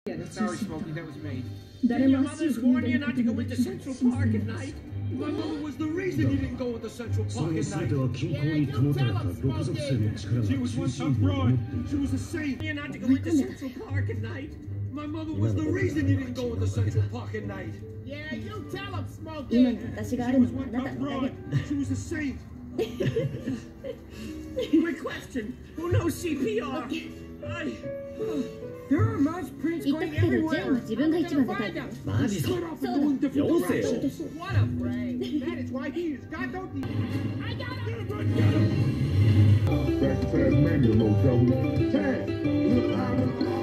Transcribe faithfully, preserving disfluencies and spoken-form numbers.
Sorry, Smokey, that was me. Did your mothers warn you not to go into Central Park at night? My mother was the reason you didn't go into Central Park at night. She was one tough broad. She was a saint. You're not to go into Central Park at night? My mother was the reason you didn't go into Central Park at night. Yeah, you tell him, 今 Smokey. の私があるのはあなたのおかげ。 She was a saint. Quick question. Who knows C P R? I... There are mouse prints 言っと going くけど、ジェーンは everywhere. 自分が一番だタイプ。 マジで Split off and そう go in だ。 different よせよ directions. What a brain. That is why he is God, don't he? I got him. Back to Tasmania, Mojo. Tag. Look, I